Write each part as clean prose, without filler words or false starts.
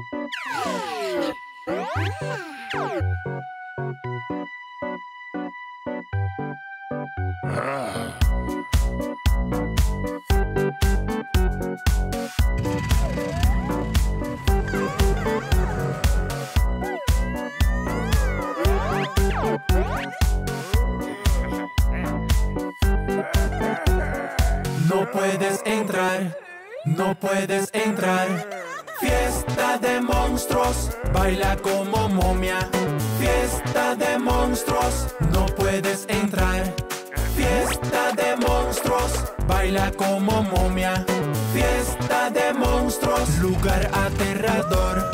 No puedes entrar, no puedes entrar. Fiesta de monstruos, baila como momia. Fiesta de monstruos, no puedes entrar. Fiesta de monstruos, baila como momia. Fiesta de monstruos, lugar aterrador.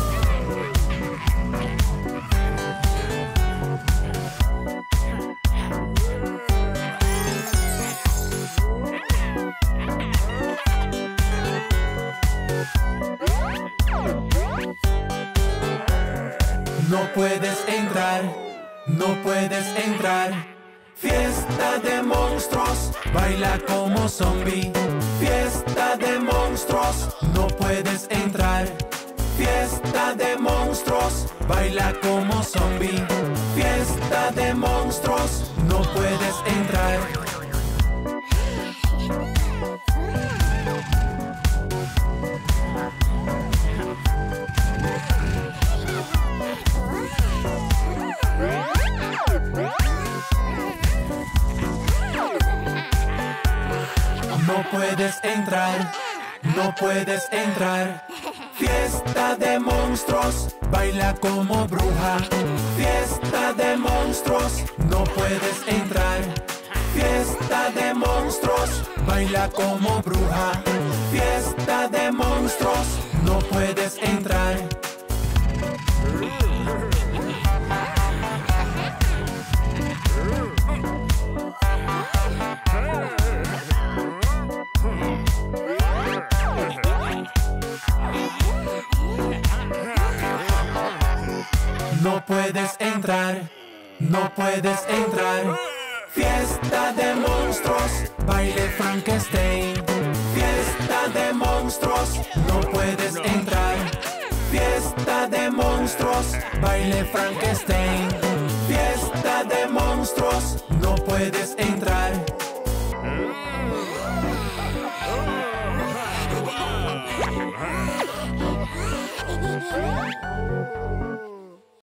No puedes entrar, no puedes entrar. Fiesta de monstruos, baila como zombie. Fiesta de monstruos, no puedes entrar. Fiesta de monstruos, baila como zombie. Fiesta de monstruos, no puedes entrar. No puedes entrar, no puedes entrar. Fiesta de monstruos, baila como bruja. Fiesta de monstruos, no puedes entrar. Fiesta de monstruos, baila como bruja. Fiesta de monstruos, no puedes entrar. No puedes entrar, no puedes entrar. Fiesta de monstruos, baile Frankenstein. Fiesta de monstruos, no puedes entrar. Fiesta de monstruos, baile Frankenstein. Fiesta de monstruos, no puedes entrar.